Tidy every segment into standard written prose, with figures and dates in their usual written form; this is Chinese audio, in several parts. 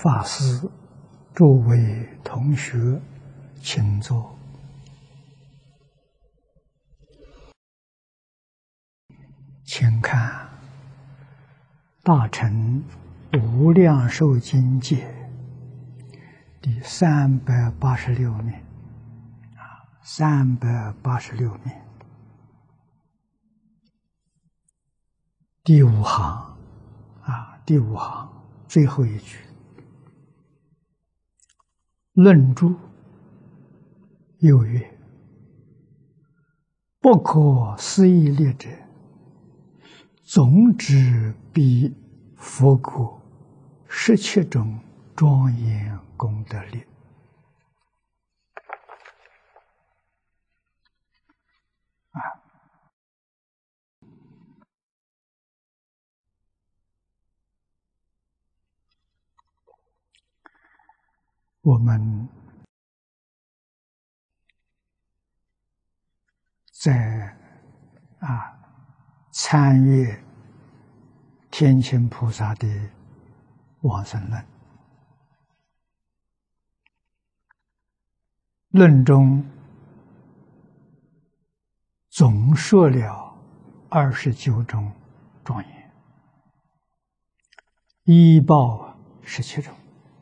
法师、诸位同学，请坐。请看《大乘无量寿经解》第386面，386面第五行第五行最后一句。论注又曰：不可思议力者，总指彼佛国17种庄严功德力。我们在参阅天亲菩萨的往生论，论中总说了29种庄严，依报17种。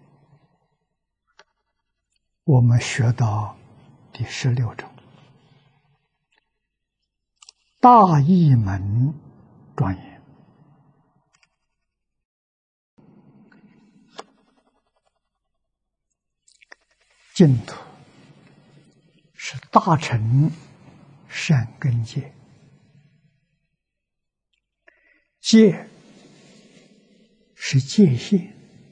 我们学到第16种，大义门庄严。净土是大乘善根界，界是界限，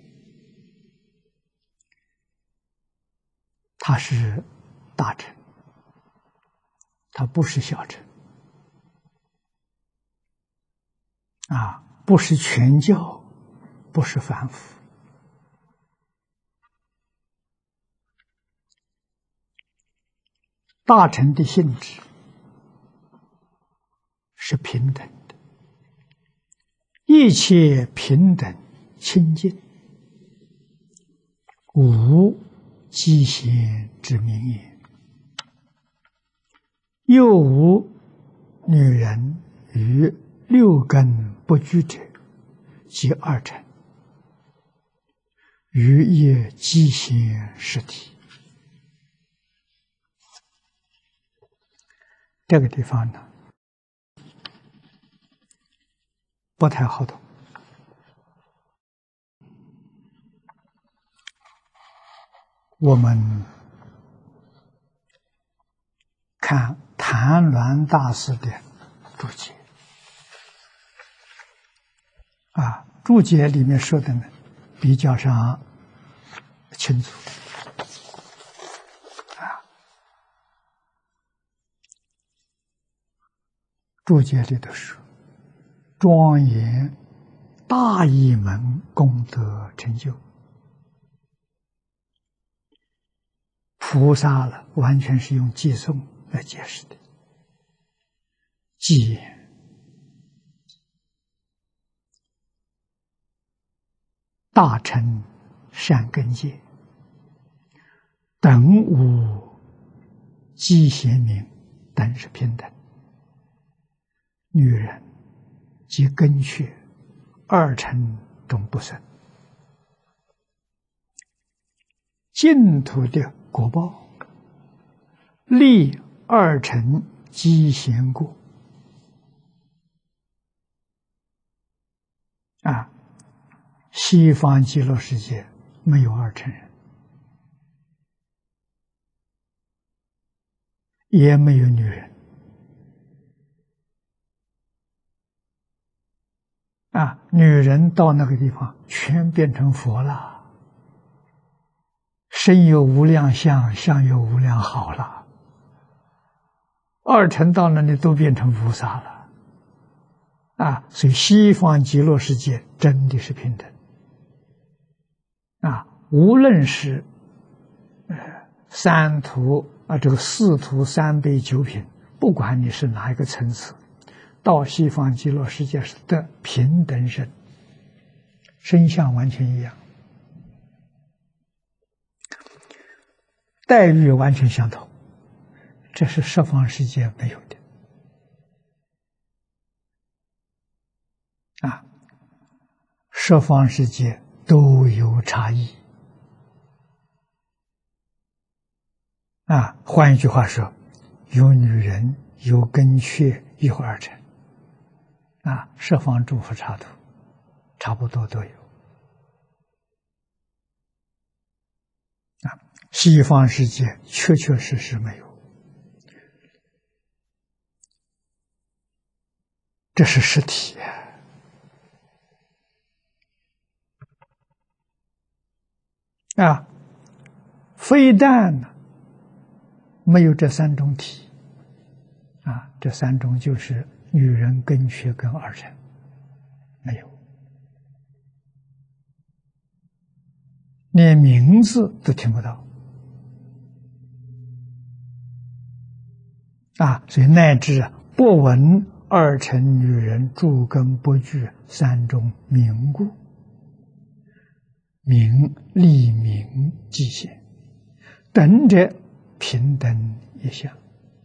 它是大乘，它不是小乘不是全教，不是凡夫。大乘的性质是平等的，一切平等清净，无积嫌之名也，又无女人与6根不具者，即2乘，于业积嫌实体。这个地方呢，不太好懂。我们看谭鸾大师的注解注解里面说的呢，比较上清楚注解里头说，庄严大义门功德成就。菩萨了，完全是用偈颂来解释的。偈言：大乘善根界，等无积嫌名，等是平等。女人及根穴2乘中不生。净土的果报，立2乘积嫌过西方极乐世界没有2乘人，也没有女人女人到那个地方全变成佛了，身有无量相，相有无量好了。2乘到那里都变成菩萨了所以西方极乐世界真的是平等无论是三途这个4途3辈9品，不管你是哪一个层次，到西方极乐世界是得平等身，身相完全一样待遇完全相同，这是十方世界没有的啊！十方世界都有差异啊！换一句话说，有女人，有根雀，有二乘啊！十方诸佛刹土差不多都有啊！西方世界确确实实没有，这是实体啊！非但呢没有这三种体啊，这三种就是女人、根雀跟二乘没有，连名字都听不到啊！所以乃至不闻二乘女人诸根不具三种名故，名利名寂显，等者平等一相。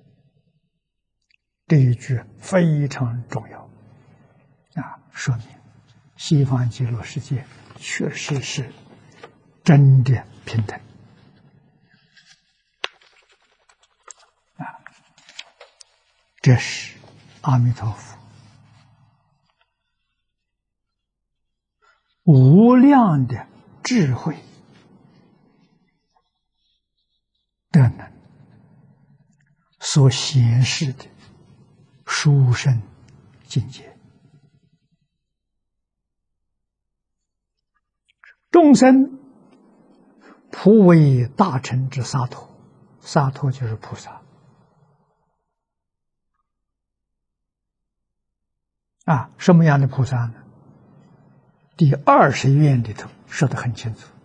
这一句非常重要啊，说明西方极乐世界确实是真的平等啊！这是阿弥陀佛无量的智慧德能所显示的殊胜境界。众生普为大乘之萨埵，萨埵就是菩萨啊。什么样的菩萨呢？第20愿里头说得很清楚，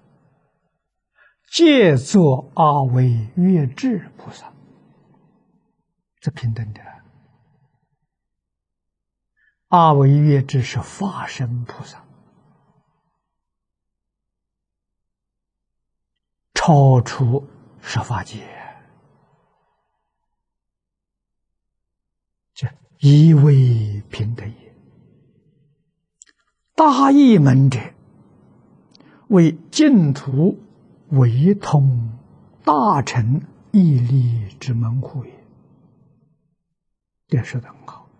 皆作阿惟越致菩萨，这平等的。阿惟越致是法身菩萨，超出十法界，这一为平等也。大义门者，为净土为通大乘义理之门户也。这说得很好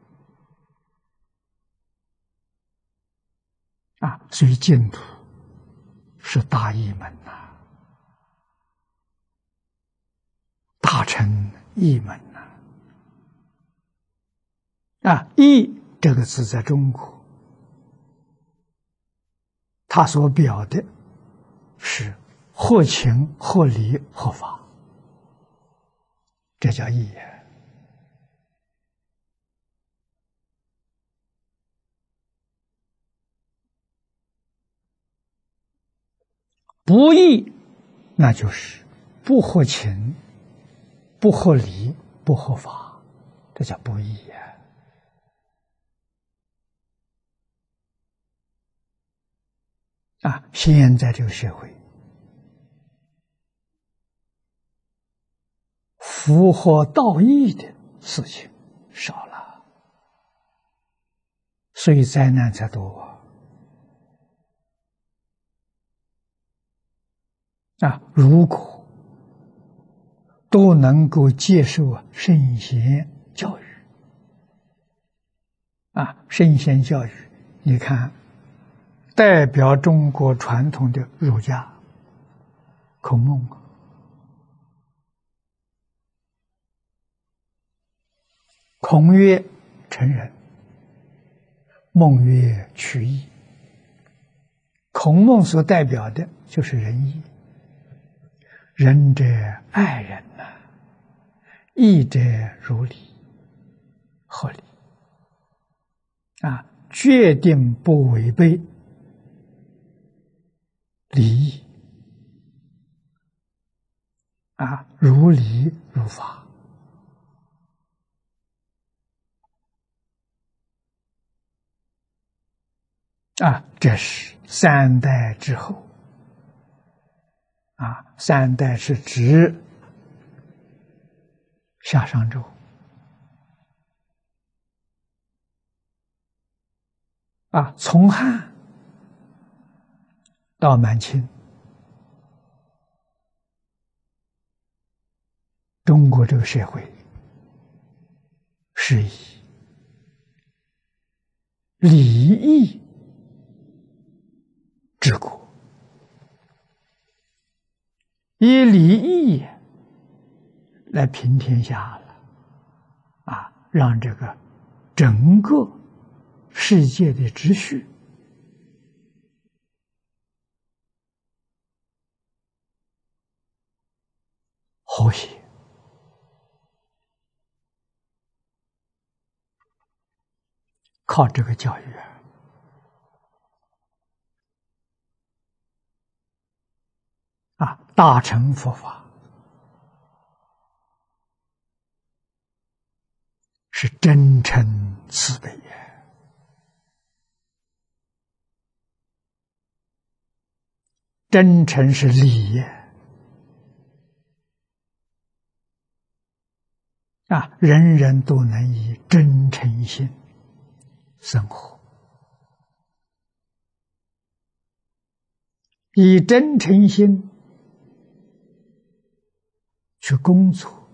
啊！所以净土是大义门呐，大乘义门呐啊！义这个字在中国，它所表的是合情、合理、合法，这叫义呀。不义，那就是不合情、不合理、不合法，这叫不义呀。啊，现在这个社会，符合道义的事情少了，所以灾难才多啊！如果都能够接受圣贤教育啊，圣贤教育，你看，代表中国传统的儒家孔孟，孔曰成人，孟曰取义。孔孟所代表的就是仁义，仁者爱人呐，义者如理，合理啊，决定不违背礼义啊，如理如法啊，这是3代之后三代是指夏商周从汉到满清，中国这个社会是以礼义治国，以礼义来平天下了，让这个整个世界的秩序和谐。靠这个教育大乘佛法是真诚慈悲也，真诚是礼也，人人都能以真诚心生活，以真诚心去工作，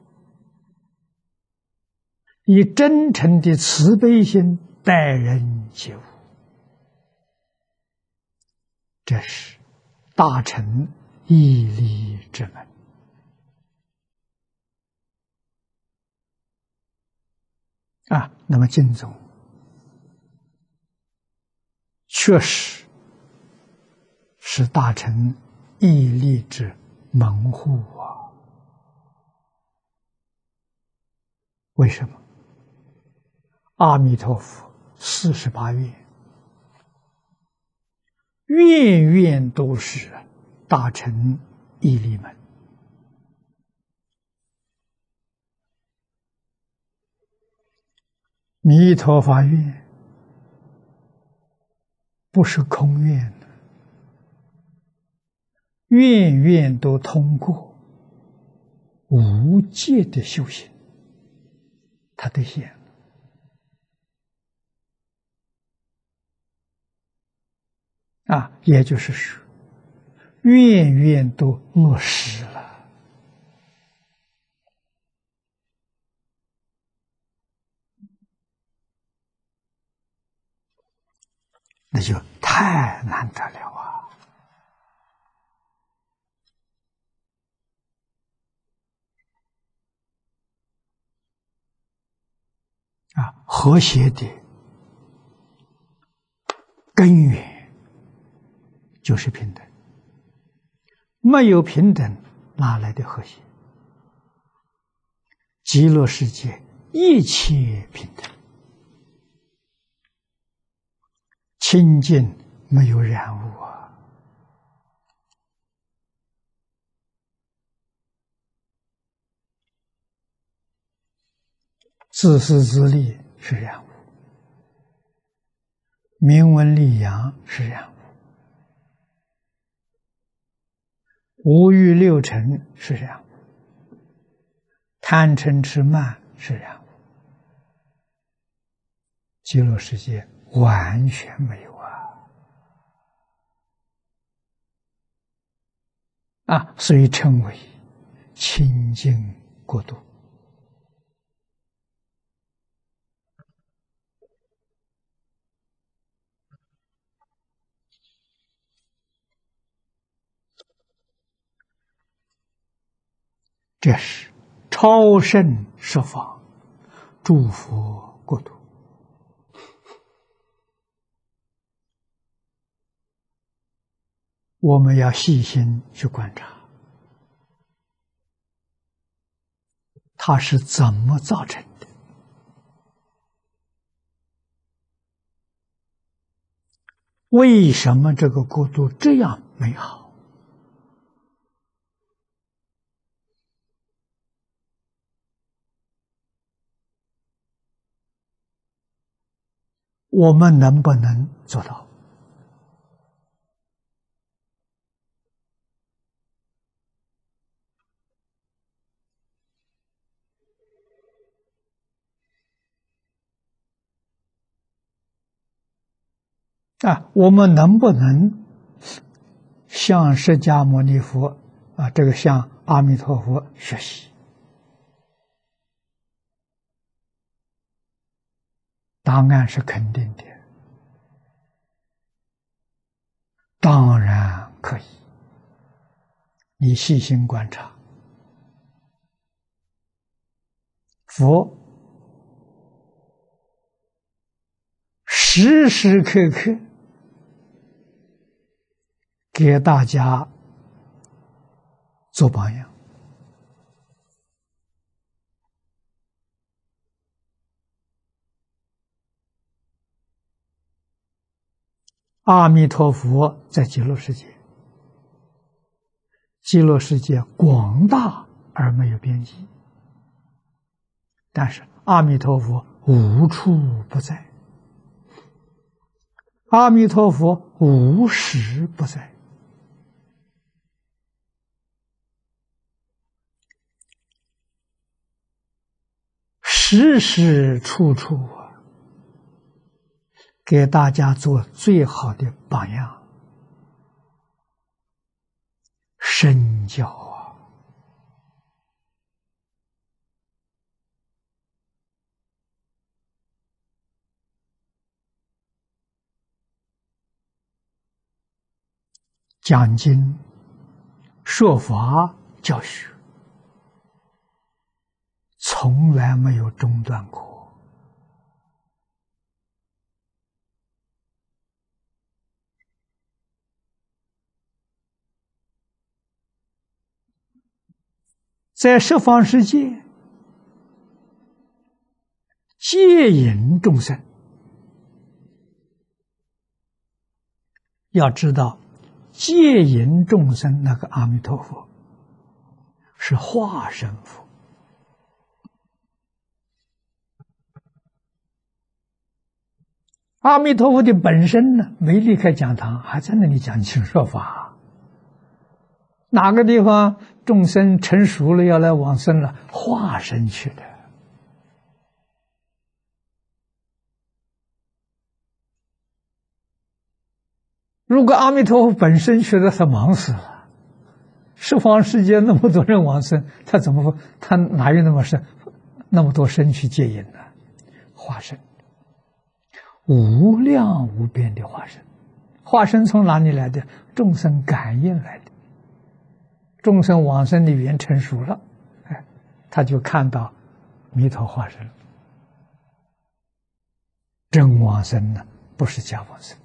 以真诚的慈悲心待人接物，这是大乘义理之门。那么净宗确实是大乘义理之门户为什么？阿弥陀佛48愿，愿愿都是大乘义理门。弥陀法愿不是空愿，愿愿都通过无界的修行，它兑现了。也就是说，愿愿都落实了。那就太难得了和谐的根源就是平等，没有平等哪来的和谐？极乐世界一切平等，清净没有染污自私自利是染污，名闻利养是染污，五欲六尘是染污，贪嗔痴慢是染污。极乐世界完全没有所以称为清净国度。这是超胜十方诸佛国土。我们要细心去观察，它是怎么造成的？为什么这个国度这样美好？我们能不能做到？ 我们能不能向释迦牟尼佛这个向阿弥陀佛学习？答案是肯定的，当然可以。你细心观察，佛时时刻刻给大家做榜样。阿弥陀佛在极乐世界，极乐世界广大而没有边际，但是阿弥陀佛无处不在，阿弥陀佛无时不在。时时处处给大家做最好的榜样，身教讲经说法教学，从来没有中断过。在十方世界，戒引众生，要知道，戒引众生那个阿弥陀佛是化身佛。阿弥陀佛的本身呢，没离开讲堂，还在那里讲经说法。哪个地方众生成熟了要来往生了，化身去的。如果阿弥陀佛本身去了，他忙死了。十方世界那么多人往生，他哪有那么多身去接引呢？化身，无量无边的化身。化身从哪里来的？众生感应来的。众生往生的缘成熟了，他就看到弥陀化身了。真往生呢，不是假往生。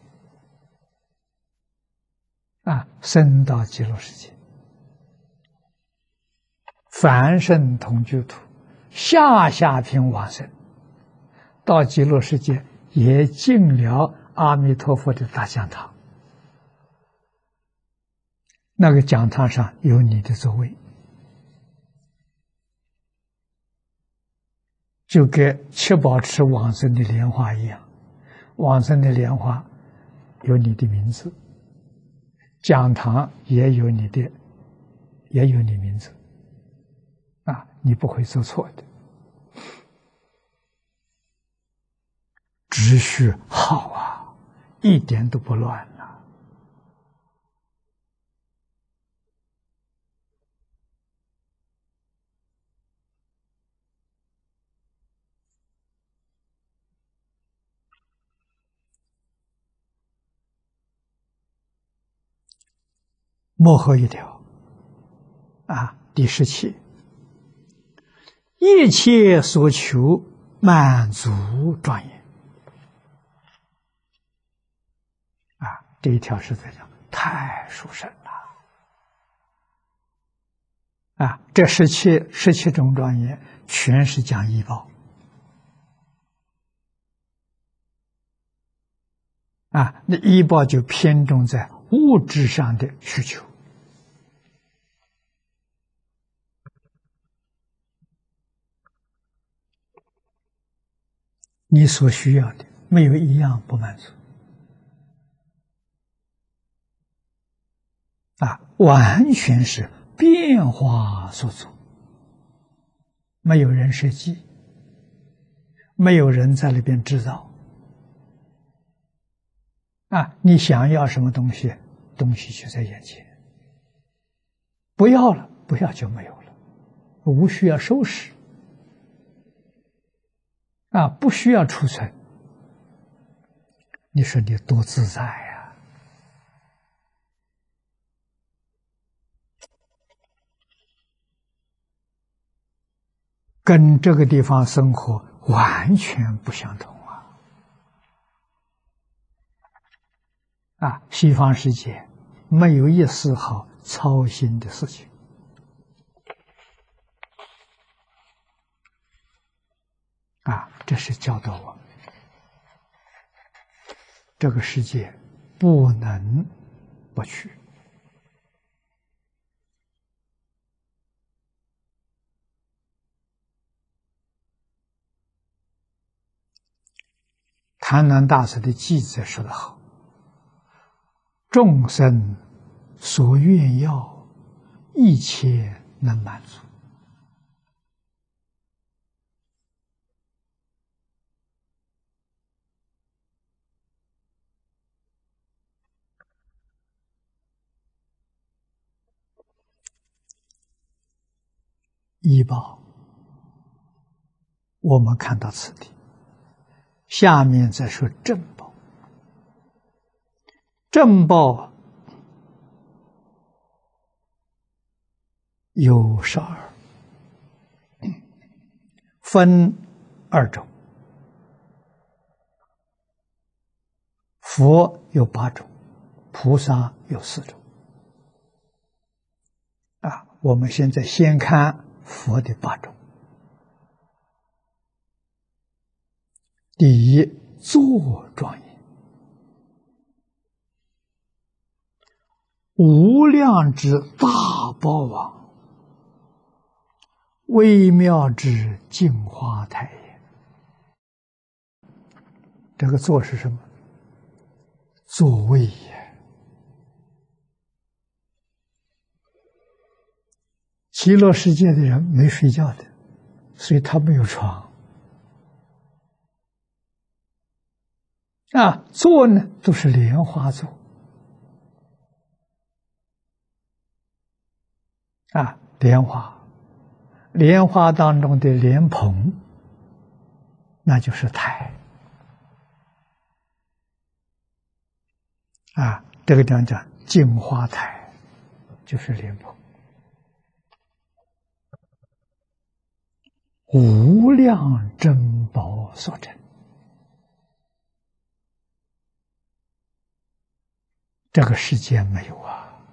生到极乐世界，凡圣同居土，下品往生，到极乐世界也进了阿弥陀佛的大讲堂。那个讲堂上有你的座位，就跟七宝池往生的莲花一样，往生的莲花有你的名字，讲堂也有你名字，你不会做错的。秩序好一点都不乱。末后一条第17，一切所求满足庄严。这一条是在讲太殊胜了这17种庄严全是讲依报那依报就偏重在物质上的需求。你所需要的没有一样不满足完全是变化所做，没有人设计，没有人在那边制造你想要什么东西，东西就在眼前。不要了，不要就没有了，无需要收拾，不需要储存。你说你多自在呀！跟这个地方生活完全不相同西方世界没有一丝毫操心的事情这是教导我们，这个世界不能不去。谭鸾大师的记载说得好：众生所愿要，一切能满足。医报，我们看到此地，下面再说正报。正报有12，分2种。佛有8种，菩萨有4种。我们现在先看佛的8种。第一，作庄严，无量之大宝王，微妙之净花台也。这个座是什么？座位也。极乐世界的人没睡觉的，所以他没有床。座呢都是莲花座。莲花当中的莲蓬，那就是台。这个地方讲净花台，就是莲蓬。无量珍宝所成。这个世界没有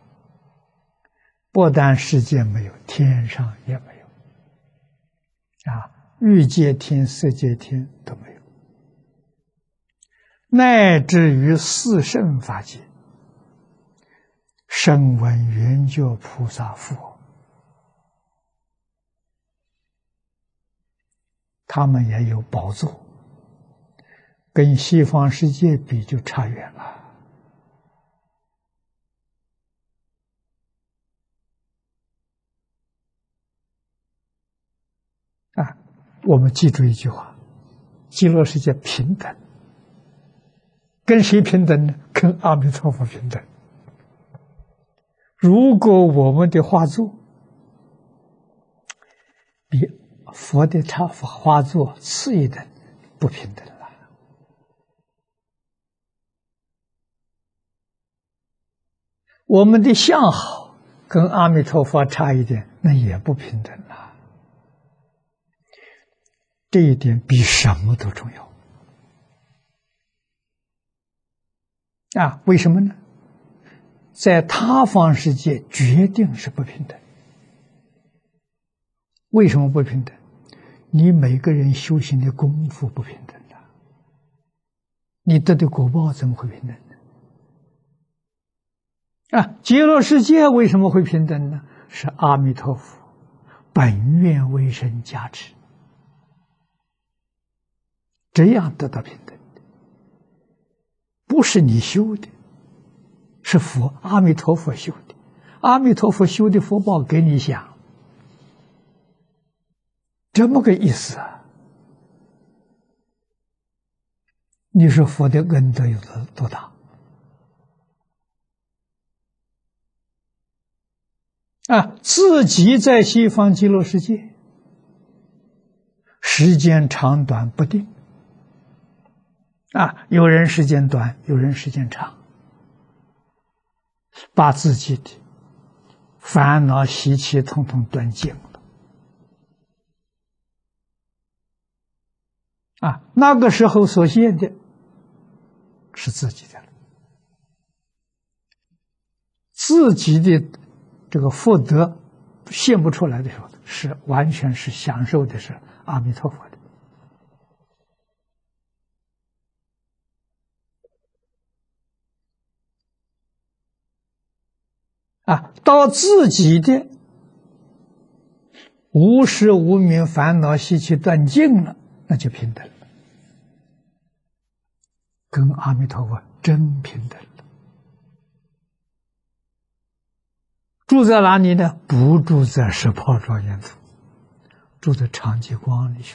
不但世界没有，天上也没有欲界天、色界天都没有，乃至于四圣法界，声闻缘觉菩萨佛，他们也有宝座，跟西方世界比就差远了。我们记住一句话：极乐世界平等。跟谁平等呢？跟阿弥陀佛平等。如果我们的画作比佛的画作次一等，不平等了。我们的相好跟阿弥陀佛差一点，那也不平等了。这一点比什么都重要为什么呢？在他方世界决定是不平等。为什么不平等？你每个人修行的功夫不平等的，你得的果报怎么会平等呢？极乐世界为什么会平等呢？是阿弥陀佛本愿威神加持，这样得到平等的，不是你修的，是佛阿弥陀佛修的。阿弥陀佛修的福报给你享，这么个意思你说佛的恩德有多大自己在西方极乐世界，时间长短不定，有人时间短，有人时间长，把自己的烦恼习气统统断尽了。那个时候所现的是自己的了，自己的这个福德现不出来的时候，是完全是享受的是阿弥陀佛的。到自己的无始无明烦恼习气断尽了，那就平等了，跟阿弥陀佛真平等了。住在哪里呢？不住在十宝庄严土，住在常寂光里去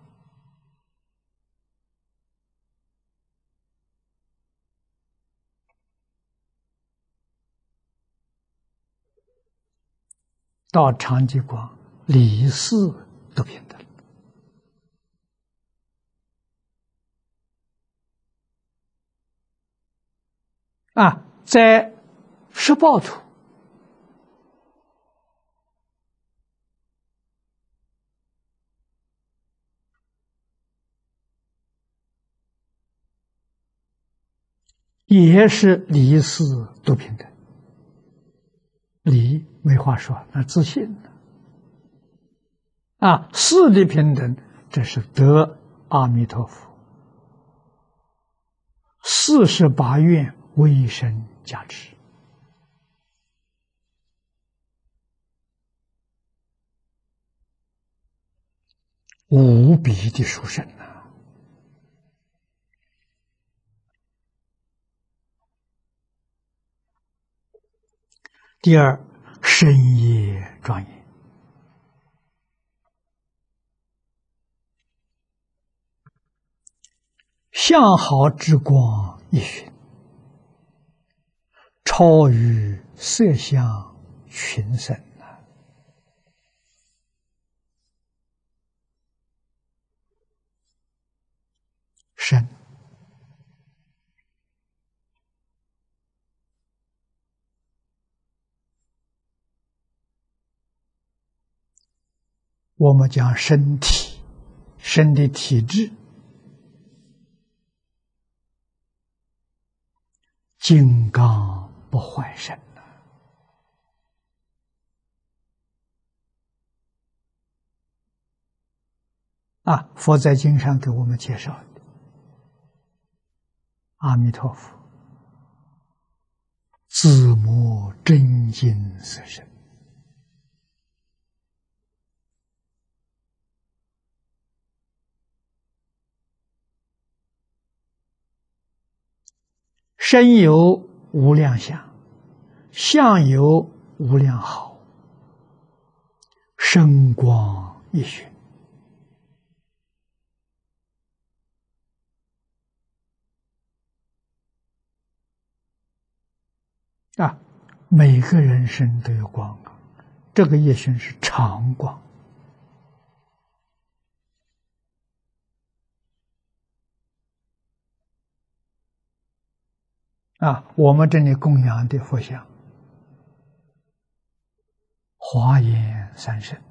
了。到常寂光，理事都平等了。在十报土，也是理事都平等。理没话说，那自信事的平等，这是得阿弥陀佛48愿威神加持，无比的殊胜第二，深夜庄严，相好之光一寻，超于色相群生深。我们讲身体，身的体质，金刚不坏身佛在经上给我们介绍的，阿弥陀佛自摸真金色身，身有无量相，相有无量好，身光一寻。每个人身都有光这个一寻是常光我们这里供养的佛像，华严三圣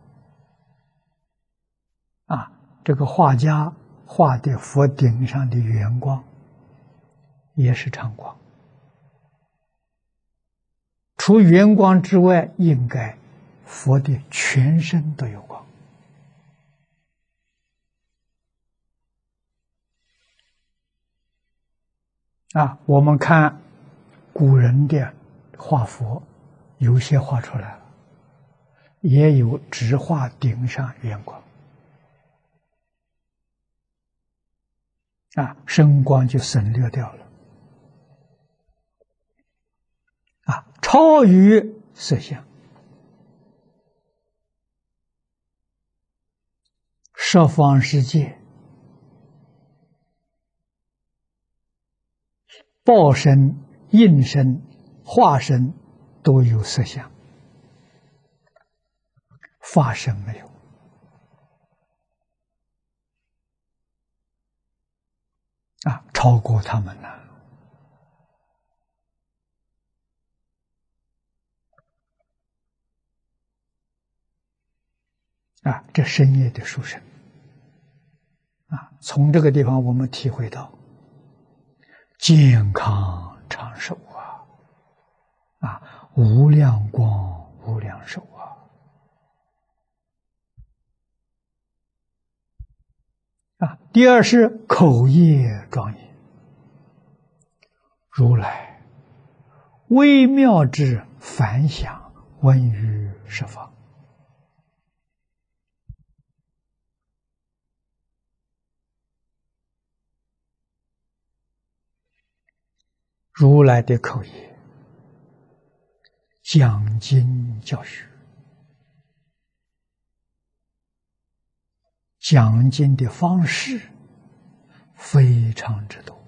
这个画家画的佛顶上的圆光也是常光，除圆光之外，应该佛的全身都有光我们看古人的画佛，有些画出来了，也有只画顶上圆光身光就省略掉了超于色相，十方世界报身、应身、化身都有色相法身没有。超过他们了。这深夜的殊胜。从这个地方我们体会到健康长寿无量光无量寿第二是口业庄严，如来微妙之梵响闻于十方。如来的口业讲经教学，讲经的方式非常之多。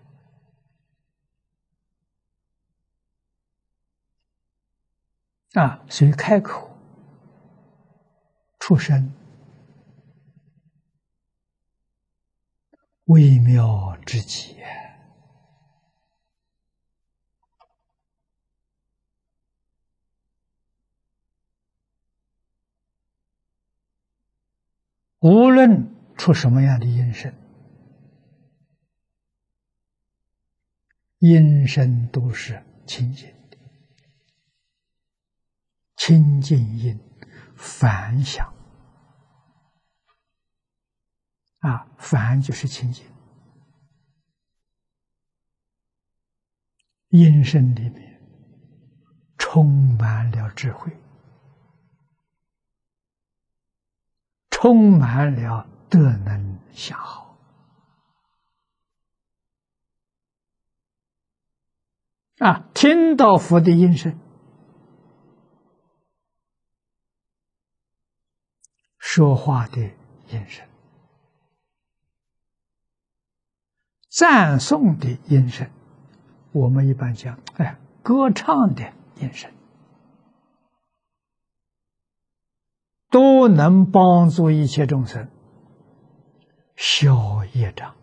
所以开口出声，微妙之极。无论出什么样的音声，音声都是清净的，清净音梵响梵就是清净，音声里面充满了智慧，充满了德能相好。听到佛的音声，说话的音声，赞颂的音声，我们一般讲，歌唱的音声，都能帮助一切众生消业障、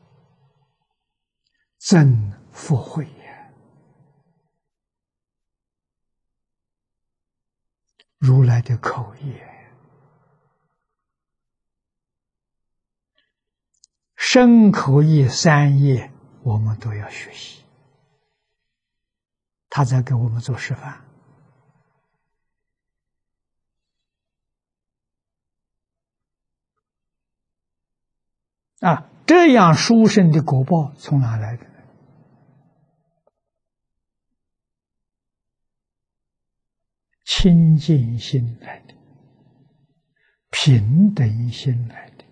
增福慧。如来的口业，身口意三业，我们都要学习。他在给我们做示范。这样殊胜的果报从哪来的呢？清净心来的，平等心来的，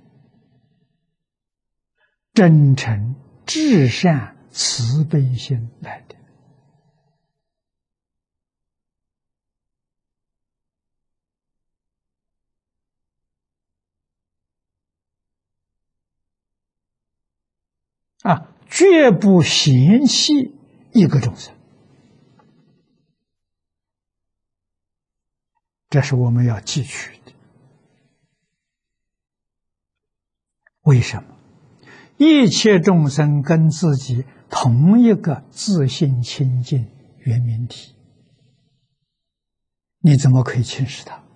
真诚至善慈悲心来的。绝不嫌弃一个众生，这是我们要记取的。为什么？一切众生跟自己同一个自性清净圆明体，你怎么可以轻视他？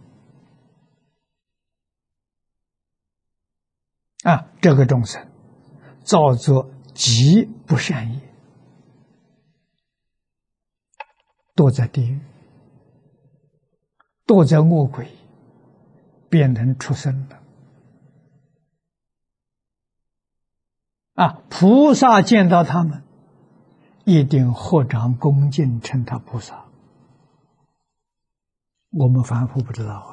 这个众生造作极不善业，堕在地狱，堕在恶鬼，变成畜生了。菩萨见到他们，一定合掌恭敬，称他菩萨。我们凡夫不知道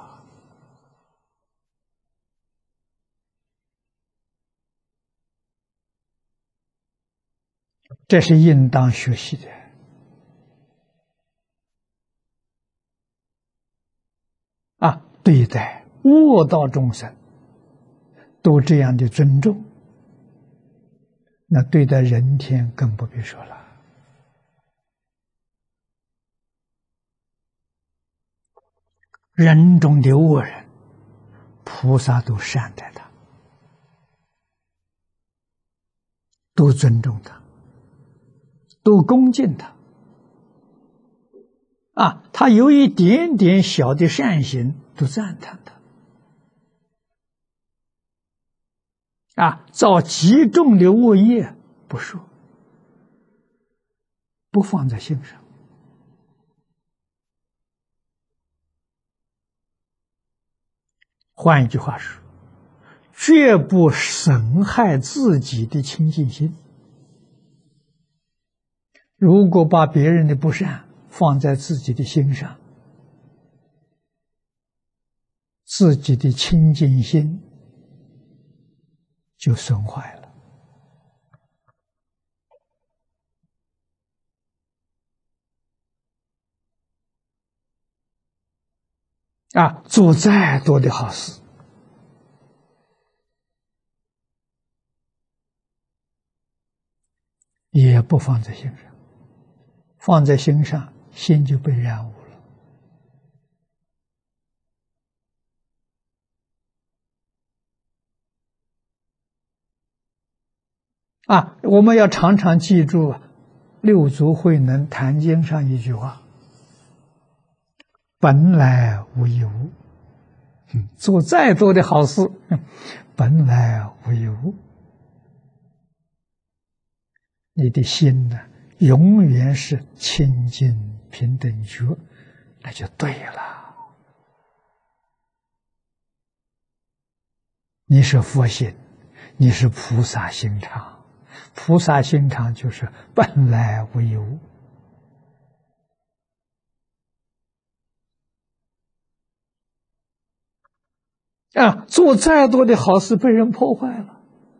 这是应当学习的。对待恶道众生都这样的尊重，那对待人天更不必说了。人中的恶人菩萨都善待他，都尊重他，都恭敬他。他有一点点小的善行，都赞叹他。造极重的恶业不说，不放在心上。换一句话说，绝不损害自己的清净心。如果把别人的不善放在自己的心上，自己的清净心就损坏了。做再多的好事，也不放在心上，放在心上，心就被染污了。我们要常常记住六祖慧能坛经上一句话：本来无一物。做再多的好事，本来无一物。你的心呢，永远是清净平等觉，那就对了。你是佛心，你是菩萨心肠，菩萨心肠就是本来无一物。做再多的好事被人破坏了，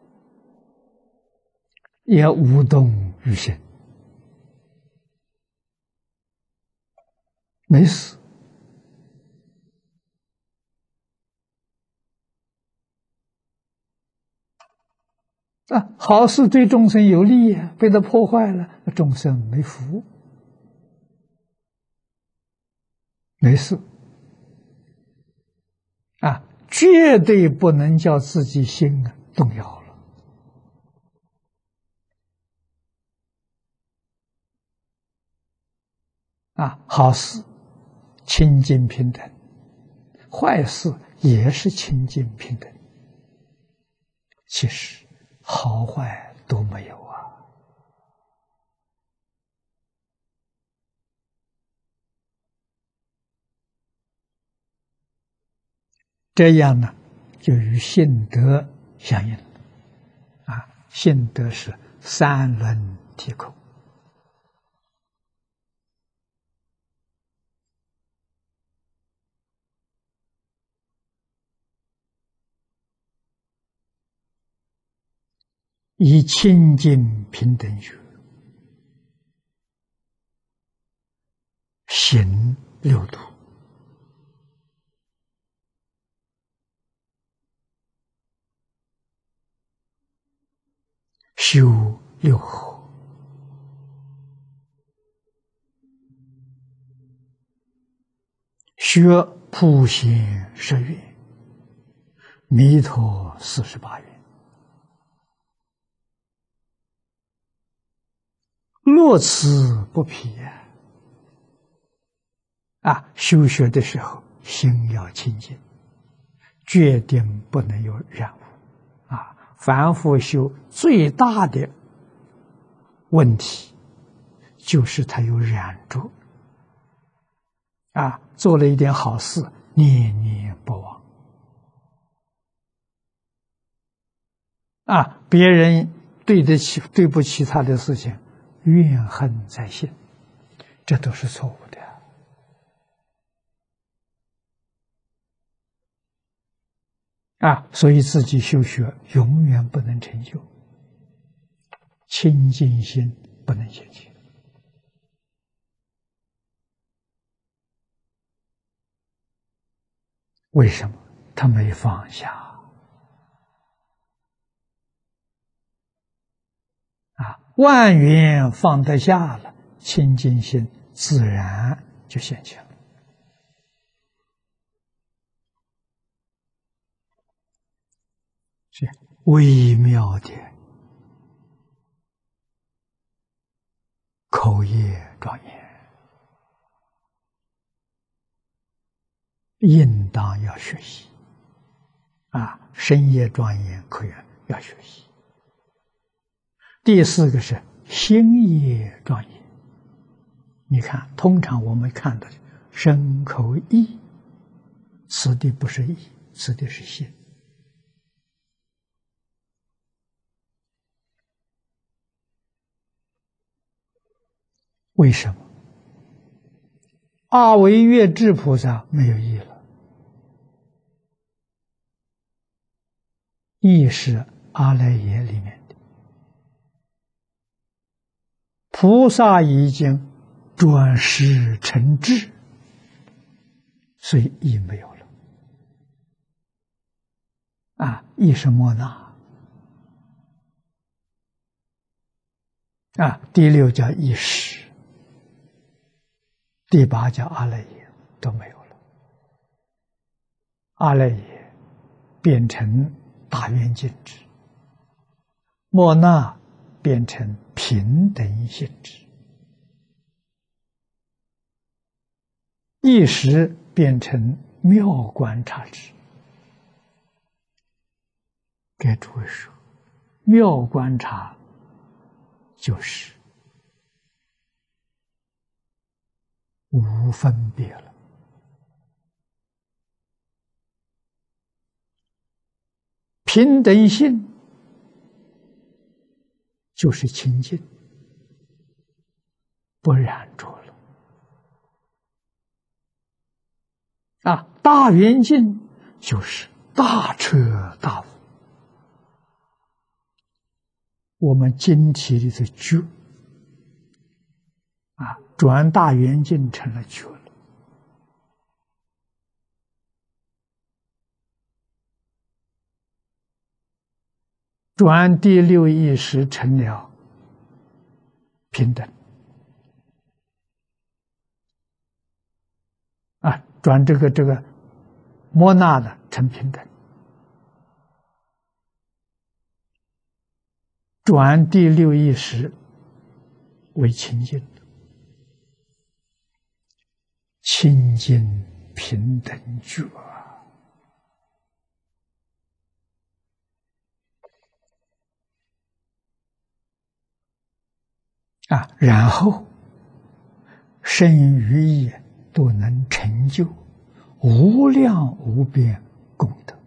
也无动于心，没事。好事对众生有利被他破坏了，众生没福，没事。绝对不能叫自己心动摇了。好事清净平等，坏事也是清净平等。其实好坏都没有这样呢，就与信德相应了。信德是三轮体空，以清净平等觉行六度，修六合，学普贤十愿，弥陀48愿，乐此不疲修学的时候心要清净，决定不能有染污。凡夫修最大的问题就是他有染着。做了一点好事，念念不忘。别人对不起他的事情，怨恨在心，这都是错误的。所以自己修学永远不能成就，清净心不能现前。为什么？他没放下。万缘放得下了，清净心自然就现前了。 是微妙的口业庄严，应当要学习身业庄严口业要学习。第四个是心业庄严。你看，通常我们看到的身口意，此地不是意，此地是心。为什么？阿惟越致菩萨没有意了，意是阿赖耶里面的，菩萨已经转识成智，所以意没有了。意是莫那第六叫意识，第八叫阿赖耶，都没有了。阿赖耶变成大圆镜智，莫那变成平等性质，意识变成妙观察智。给诸位说，妙观察就是无分别了。平等性就是清净，不染着了。大圆镜就是大彻大悟。我们经题里的觉转大圆镜成了觉了。转第六意识成了平等转这个莫那的成平等，转第六意识为清净，清净平等觉然后身语意都能成就无量无边功德，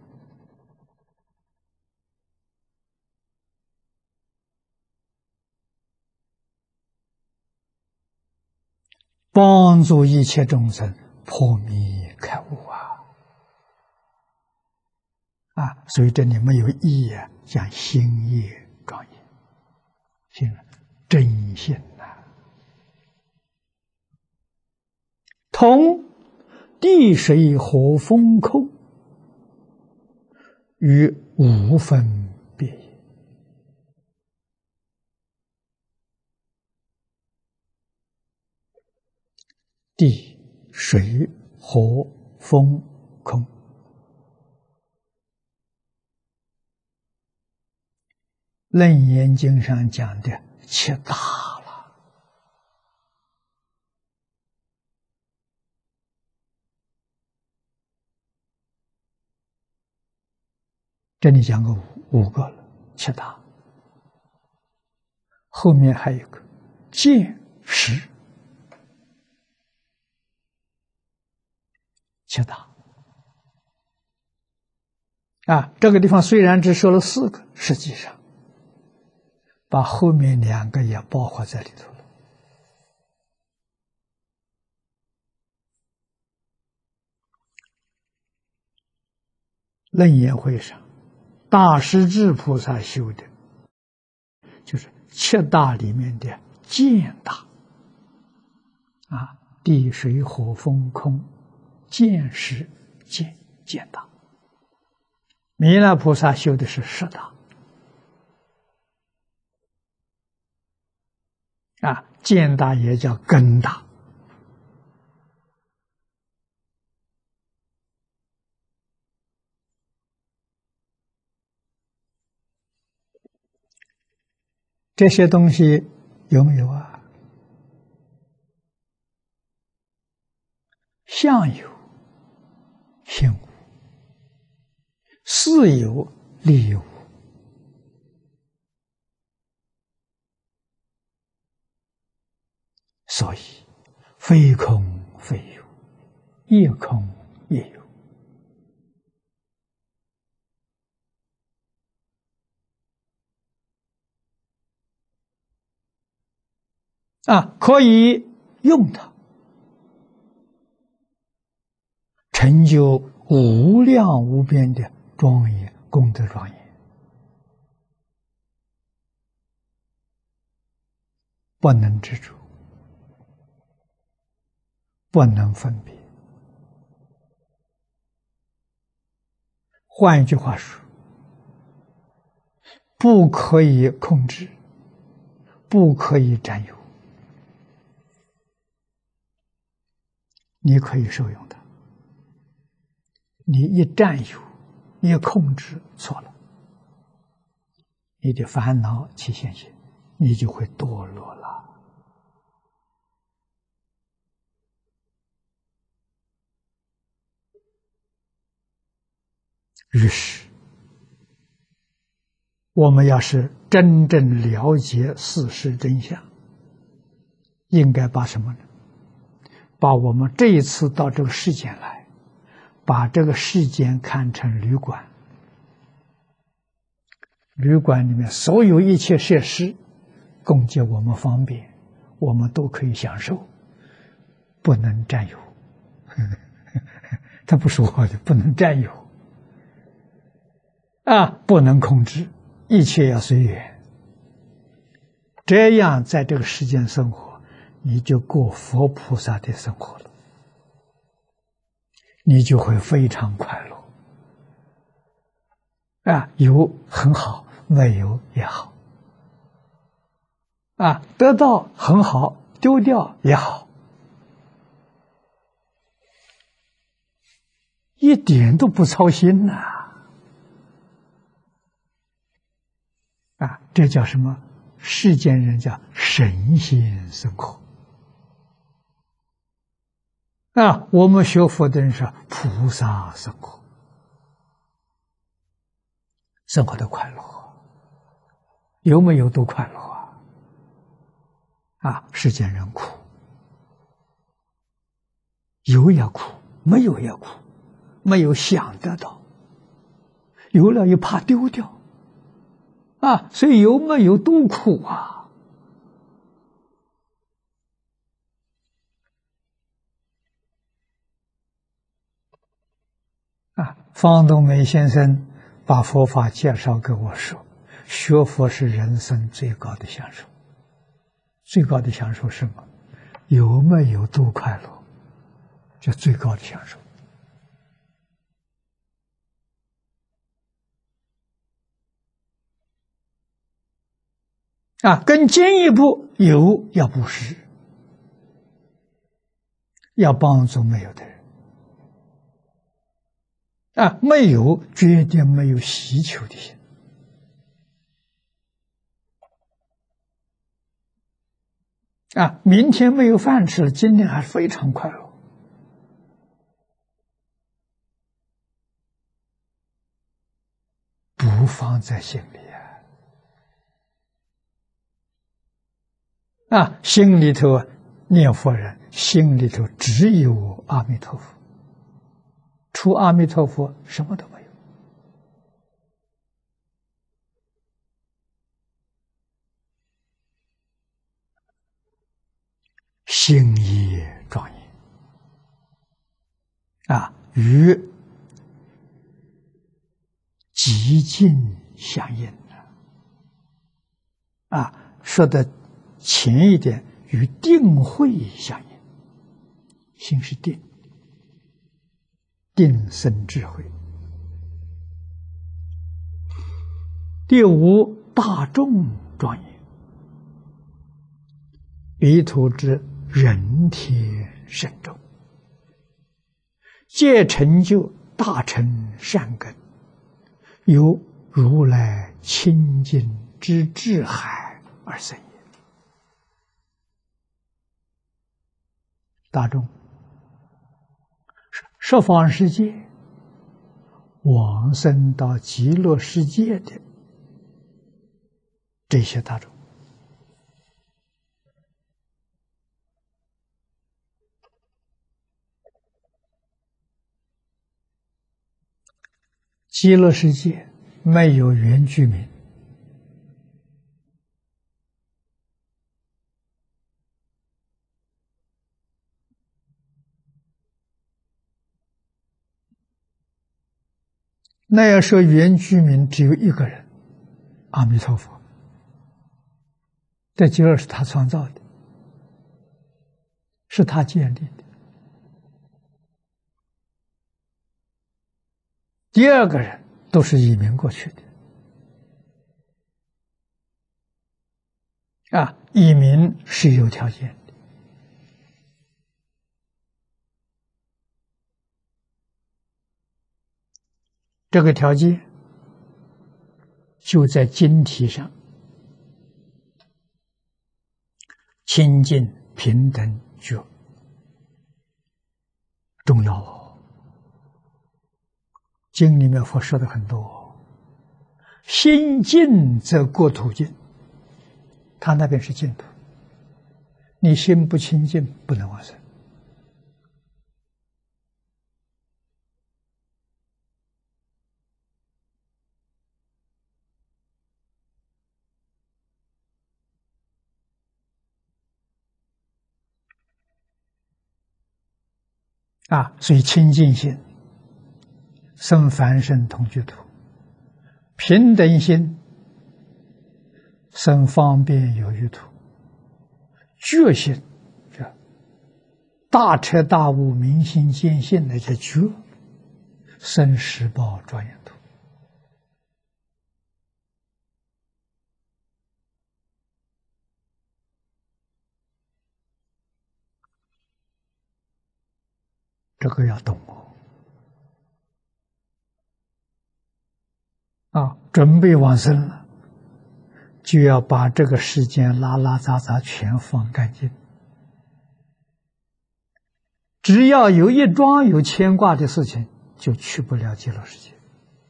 帮助一切众生破迷开悟所以这里没有意讲心业庄严，心真心同地水火风空与无分别也。地水火风空，楞严经上讲的七大了。这里讲个五个了，七大。后面还有一个见识，七大。这个地方虽然只说了四个，实际上把后面两个也包括在里头了。楞严会上，大势至菩萨修的，就是七大里面的见大地水火风空，见识见大。弥勒菩萨修的是十大见大也叫根大。 这些东西有没有啊？相有，性无；事有，理无。所以，非空非有，亦空亦有。可以用它，成就无量无边的庄严功德庄严，不能执着，不能分别。换一句话说，不可以控制，不可以占有。你可以受用它，你一占有，一控制，错了，你的烦恼起现行，你就会堕落了。于是，我们要是真正了解事实真相，应该把什么呢？把我们这一次到这个世间来，把这个世间看成旅馆，旅馆里面所有一切设施供给我们方便，我们都可以享受，不能占有。他不是我的，不能占有。不能控制，一切要随缘。这样在这个世间生活，你就过佛菩萨的生活了，你就会非常快乐。有很好，没有也好。得到很好，丢掉也好，一点都不操心呐。这叫什么？世间人叫神仙生活。我们学佛的人是菩萨生活，生活的快乐，有没有都快乐世间人苦，有也苦，没有也苦，没有想得到，有了又怕丢掉。所以有没有都苦方东梅先生把佛法介绍给我说，学佛是人生最高的享受。最高的享受是什么？有没有都快乐，就最高的享受。更进一步，有要布施，要帮助没有的人。没有绝对没有希求的心。明天没有饭吃了，今天还是非常快乐。不放在心里心里头念佛人心里头只有阿弥陀佛，除阿弥陀佛什么都没有。心业庄严与极尽相应说的前一点，与定慧相应。心是定，定生智慧。第五，大众庄严，彼土之人天圣众，皆成就大乘善根，有如来清净之智海而生也。大众，十方世界往生到极乐世界的这些大众，极乐世界没有原居民，那要说原居民只有一个人，阿弥陀佛。这极乐是他创造的，是他建立的。第二个人都是移民过去的，移民是有条件的。这个条件就在经题上，清净平等觉重要哦。经里面佛说的很多，心净则过土净，他那边是净土，你心不清净不能往生。所以清净心生凡圣同居土，平等心生方便有余土，觉心大彻大悟明心见性的叫觉，生十报庄严土。这个要懂准备往生了，就要把这个世间拉拉杂杂全放干净。只要有一桩有牵挂的事情，就去不了极乐世界，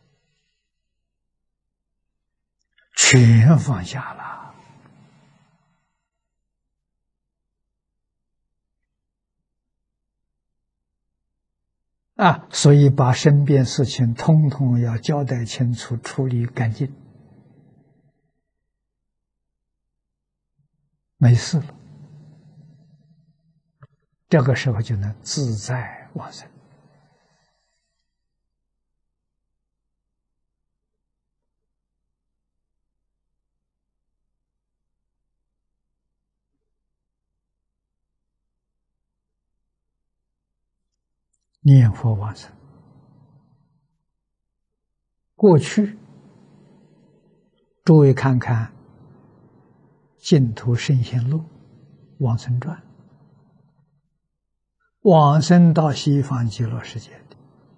全放下了。所以把身边事情通通要交代清楚，处理干净，没事了，这个时候就能自在往生。念佛往生，过去诸位看看净土圣贤录往生传，往生到西方极乐世界的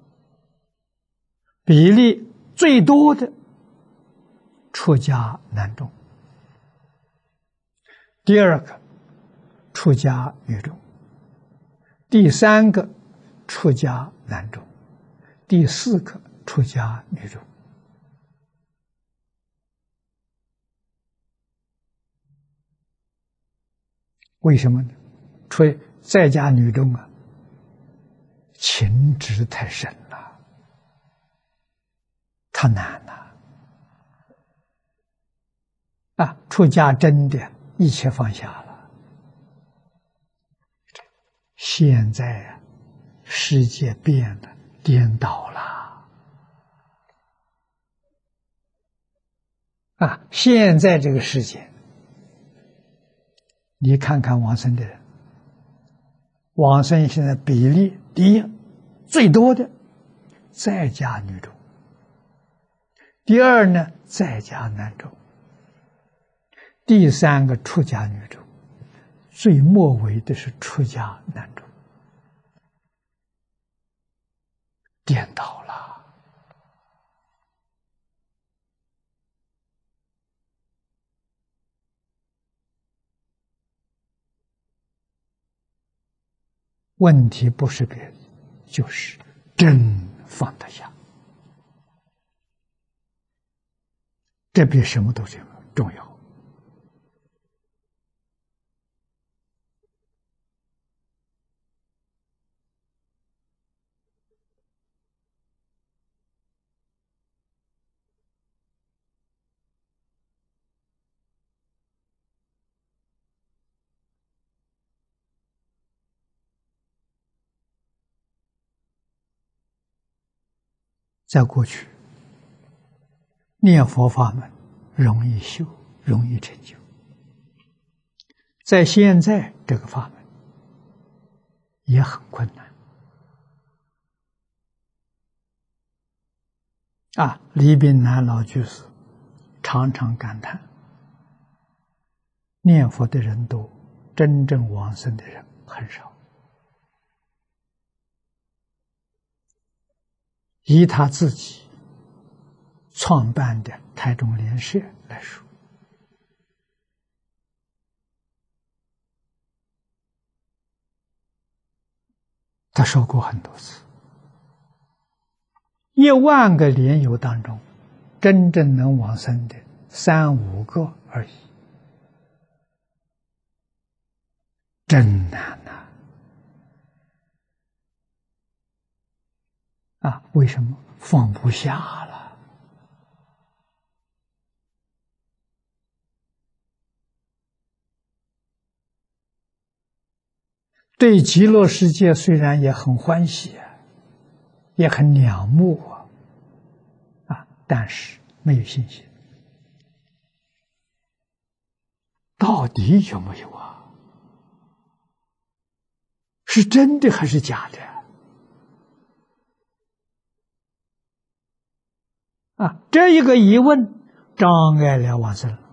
比例最多的出家男众，第二个出家女众，第三个出家男众，第四个出家女众。为什么呢？在家女众情执太深了，太难了。出家真的一切放下了。现在世界变了，颠倒了。现在这个世界，你看看往生的人，往生现在比例第一最多的在家女众，第二呢在家男众，第三个出家女众，最末尾的是出家男众，颠倒了。 问题不是别的，就是真放得下，这比什么都重要。在过去，念佛法门容易修，容易成就；在现在这个法门也很困难。李炳南老居士常常感叹：念佛的人多，真正往生的人很少。以他自己创办的台中莲社来说，他说过很多次，10000个莲友当中，真正能往生的3、5个而已，真难呐！为什么？放不下了。对极乐世界虽然也很欢喜，也很仰慕但是没有信心。到底有没有啊？是真的还是假的？这一个疑问障碍了往生了。